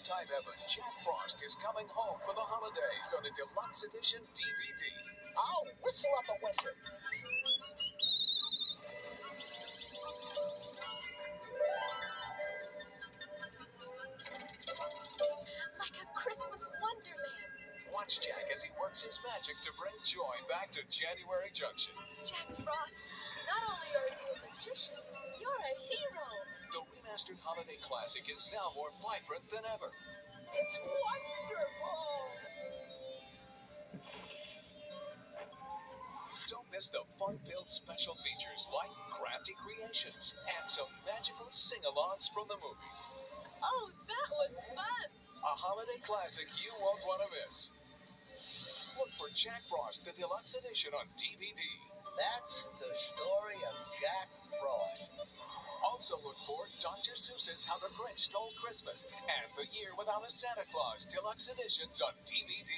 time ever, Jack Frost is coming home for the holidays on a deluxe edition DVD. I'll whistle up a winter. Like a Christmas wonderland. Watch Jack as he works his magic to bring joy back to January Junction. Jack Frost, not only are you a magician, you're a hero. The remastered holiday classic is now more vibrant than ever. It's wonderful. Don't miss the fun-filled special features like crafty creations and some magical sing-alongs from the movie. Oh, that was fun. A holiday classic you won't want to miss. Look for Jack Frost, the deluxe edition on DVD. That's the story of Jack Frost. Also look for Dr. Seuss's How the Grinch Stole Christmas and The Year Without a Santa Claus deluxe editions on DVD.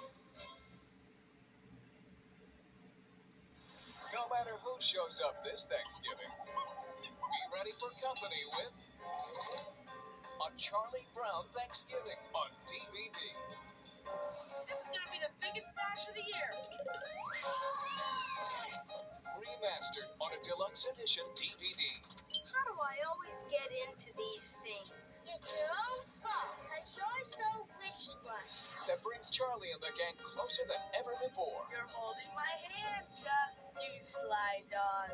No matter who shows up this Thanksgiving, be ready for company with A Charlie Brown Thanksgiving on DVD. This is going to be the biggest bash of the year. Remastered on a deluxe edition DVD. How do I always get into these things? It's your own fault, because you're so wishy-washy. That brings Charlie and the gang closer than ever before. You're holding my hand, Chuck. You sly dog.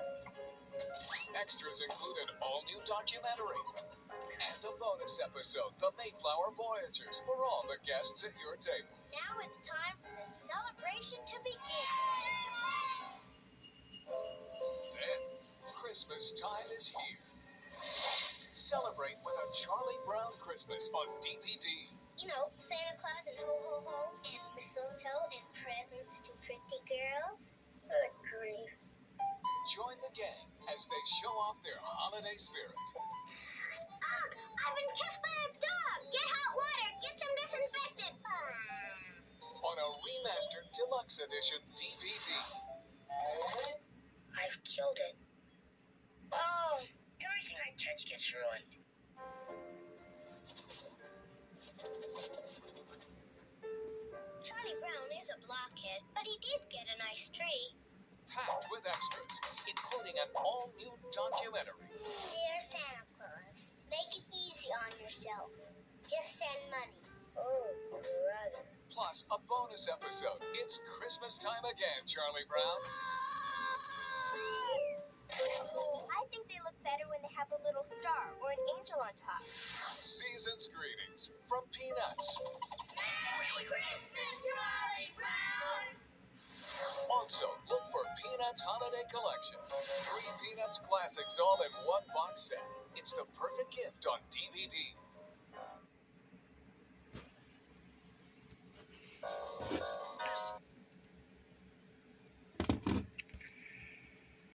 Extras include an all-new documentary and a bonus episode, The Mayflower Voyagers, for all the guests at your table. Now it's time for the celebration to begin. Then, Christmas time is here. Celebrate with A Charlie Brown Christmas on DVD. You know, Santa Claus and ho-ho-ho and mistletoe and presents to pretty girls. Good grief. Join the gang as they show off their holiday spirit. I've been kissed by a dog. Get hot water. Get some disinfectant. On a remastered deluxe edition DVD. I've killed it. Oh, everything I touch gets ruined. Charlie Brown is a blockhead, but he did get a nice tree. Packed with extras, including an all-new documentary. Dear Santa Claus, make it easy on yourself. Just send money. Oh, brother. Plus a bonus episode. It's Christmas time again, Charlie Brown. I think they look better when they have a little star or an angel on top. Season's greetings from Peanuts. Merry Christmas, Charlie Brown! Also, look for Peanuts Holiday Collection. 3 Peanuts classics all in one box set. It's the perfect gift on DVD.